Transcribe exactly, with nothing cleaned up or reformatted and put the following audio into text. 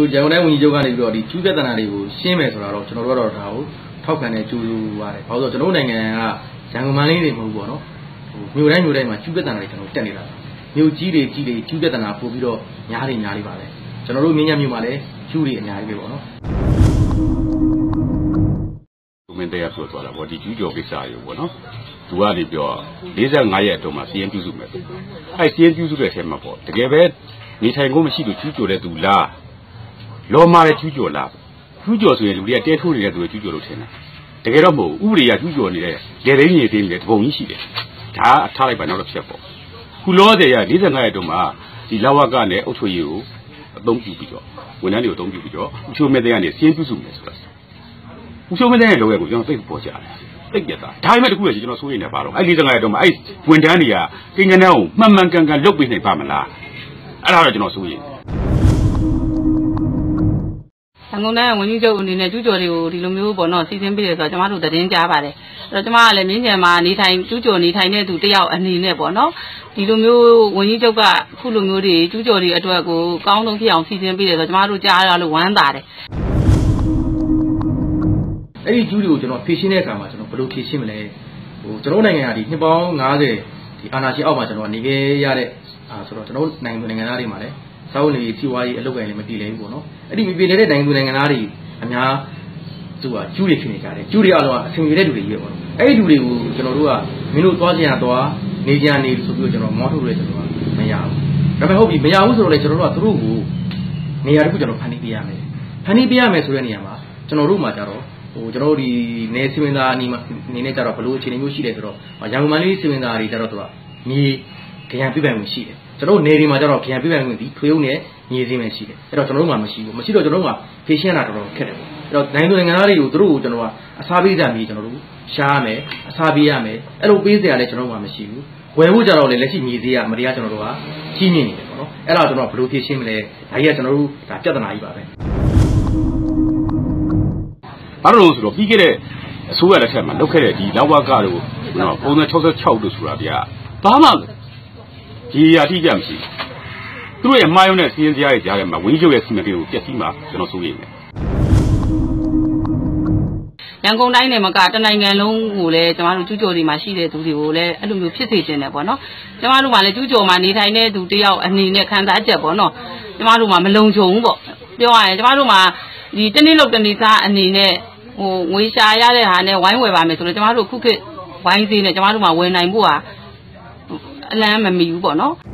တို့ဂျန်ကုန်တိုင်းဝန်ကြီးချုပ်ကနေပြီးတော့ဒီကျူးပြဿနာတွေကိုရှင်းမယ်ဆိုတာတော့ကျွန်တော်တို့ကတော့ဒါကိုထောက်ခံတဲ့ကျူးပါတယ်။ဘာလို့ဆိုတော့ကျွန်တော်နိုင်ငံကရန်ကုန်မန္တလေးတွေမဟုတ်ဘူးပေါ့နော်။မြို့တိုင်းမြို့တိုင်းမှာကျူးပြဿနာတွေကျွန်တော်တက်နေတာ။မြို့ကြီးတွေကြီးတွေကျူးပြဿနာပို့ပြီးတော့ညားတွေညားတွေပါပဲ။ကျွန်တော်တို့မြင်းညံမြို့မှာလည်းကျူးတွေအများကြီးပဲပေါ့နော်။ဒုမင်းတရားဆိုသွားတာပေါ့ဒီကျူးကျော်ကိစ္စရေပေါ့နော်။သူကနေပြော၄၅ရက်အတွင်းမှာစီရင်ပြုစုမယ်ဆို။အဲစီရင်ပြုစုတဲ့အချိန်မှာပေါ့တကယ်ပဲနေထိုင်ကိုမရှိလို့ကျူးကျော်တဲ့သူလားလောမာရဲ့ကျူးကျော်လားကျူးကျော်ဆိုရင်လူတွေကတဲထိုးနေတဲ့သူတွေကျူးကျော်လို့ထင်တယ်တကယ်တော့မဟုတ်ဥပဒေကကျူးကျော်နေတဲ့လေသိန်းကြီးသိန်းကြီးတပုံကြီးရှိတယ်ဒါအထားလိုက်ပါနောက်တော့ဖြစ်ပေါ့ခုလောတဲ့ရ၄၅ရက်တုန်းမှာဒီလဝကနဲ့အုပ်ချုပ်ရေးကိုအသုံးပြုပြီးတော့ဝန်ထမ်းတွေကိုအသုံးပြုပြီးတော့ဥချိုမဲတဲ့ကနေစီးရင်ပြုစုမယ်ဆိုတာဥချိုမဲတဲ့ရဲ့လောကကိုကျွန်တော်သိပေါ်ကြတယ်သိပြတာဒါပေမဲ့တခုလည်းကျွန်တော်စိုးရိမ်နေပါတော့အဲ့၄၅ရက်တုန်းမှာအဲ့ဝန်ထမ်းတွေကကိန်းကနန်းကိုမှန်မှန်ကန်ကန်လုပ်ပေးနိုင်ပါမလားအဲ့ဒါတော့ကျွန်တော်စိုးရိမ်ရန်ကုန်တိုင်းဝန်ကြီးချုပ်အနေနဲ့ကျူးကျော်တွေကိုဒီလိုမျိုးပေါ့နော်စီစဉ်ပေးတယ်ဆိုတော့ကျမတို့သတင်းကြားပါတယ်အဲ့တော့ကျမကလည်းမြင်းညံမှာနေထိုင်ကျူးကျော်နေထိုင်တဲ့သူတယောက်အနေနဲ့ပေါ့နော်ဒီလိုမျိုးဝန်ကြီးချုပ်ကခုလိုမျိုးတွေကျူးကျော်တွေအတွက်ကိုကောင်းဆုံးဖြစ်အောင်စီစဉ်ပေးတယ်ဆိုတော့ကျမတို့ကြားရလို့ဝမ်းသာတယ်အဲ့ဒီကျူးတွေကိုကျွန်တော်ဖြည့်ရှင်းတဲ့အခါမှာကျွန်တော်ဘယ်လိုဖြည့်ရှင်းမလဲဟိုကျွန်တော်နိုင်ငံကဒီနှစ်ပေါင်း၅၀ဒီအာဏာရှင်အောက်မှာကျွန်တော်နေခဲ့ရတဲ့အာဆိုတော့ကျွန်တော်နိုင်ငံနိုင်ငံသားတွေမှာလည်းစာအုပ်လေးစီဝါရေးအလုပ်ကိုင်လည်းမတည်လဲဘူးပေါ့နော်အဲ့ဒီမပြေတဲ့နိုင်ငံသူနိုင်ငံသားတွေအများသူကကျူးတွေဖြစ်နေကြတယ်ကျူးတွေအလုံးအဆင်ပြေတဲ့လူတွေကြီးပဲပေါ့နော်အဲ့ဒီလူတွေကိုကျွန်တော်တို့ကမင်းတို့သွားကြရသွားနေကြနေဆိုပြီးတော့ကျွန်တော်မောထုတ်လို့ကျွန်တော်ကမရဘူးဒါပေမဲ့ဟုတ်ပြီမရဘူးဆိုတော့လေကျွန်တော်တို့ကသူတို့ကိုနေရာတစ်ခုကျွန်တော်ဖန်တီးပေးရမယ်ဖန်တီးပေးရမယ်ဆိုတဲ့နေရာမှာကျွန်တော်တို့မှာကြတော့ဟိုကျွန်တော်တို့ဒီနေစီမင်းသားအနေနေနဲ့ကြတော့ဘလို့အခြေအနေမျိုးရှိတယ်ဆိုတော့ရန်ကုန်မန္တလေးစီမင်းသားတွေကြတော့သူကမြေခရံပြပိုင်မှုရှိတယ်ကျွန်တော်နေဒီမှာကျတော့ခရံပြပိုင်မှုဒီထွေးုံနဲ့ညီစင်းပဲရှိတယ်အဲ့တော့ကျွန်တော်တို့မှမရှိဘူးမရှိတော့ကျွန်တော်တို့ကဖေရှင်းတာတော်တော်ခက်တယ်ပေါ့အဲ့တော့နိုင်ငံသူနိုင်ငံသားတွေကိုသူတို့ကိုကျွန်တော်ကအစားပေးကြပြီးကျွန်တော်တို့ရှားမယ်အစားပေးရမယ်အဲ့လိုပေးစရာလည်းကျွန်တော်မှမရှိဘူးဝယ်ဖို့ကြတော့လေလက်ရှိညီစည်းကမတရားကျွန်တော်တို့ကကြီးမြင့်နေတယ်ပေါ့နော်အဲ့ဒါကျွန်တော်ဘယ်လိုဖြေရှင်းမလဲဒါကြီးကကျွန်တော်တို့ဒါပြဿနာကြီးပါပဲဘာလို့လဲဆိုတော့ပြီးခဲ့တဲ့အစိုးရလက်ထက်မှာလုပ်ခဲ့တဲ့ဒီလောက်ဝကတို့နော်ပုံစံ၆၆တို့ဆိုတာဗျာဘာမှဒီအရာတိကျမရှိသူတို့ရဲ့မှားယွင်းတဲ့စီးရင်စရာတွေကြားထဲမှာဝင်းကျုပ်ရဲ့စီမံကိန်းကိုပြည့်စည်မှာကျွန်တော်စိုးရိမ်တယ်ရန်ကုန်တိုင်းနယ်မှာကတနိုင်ငံလုံးကိုလည်းကျမတို့ကျူးကျော်တွေမှာရှိတဲ့သူတွေကိုလည်းအဲ့လိုမျိုးဖြစ်စေချင်တယ်ပေါ့နော်ကျမတို့ကလည်းကျူးကျော်မှာနေထိုင်တဲ့သူတယောက်အနေနဲ့ခံစားချက်ပေါ့နော်ကျမတို့မှာမလုံခြုံဘူးပေါ့ပြောရရင်ကျမတို့မှာဒီတနေ့လောက်တနေ့စားအနေနဲ့ဟိုငွေရှာရတဲ့ဟာနဲ့ဝိုင်းဝယ်ပါမယ်ဆိုတော့ကျမတို့ခုခေတ်ဝိုင်းစည်းနဲ့ကျမတို့မှာဝယ်နိုင်ဖို့ဟာအလန်းမမီဘူးပေါ့နော်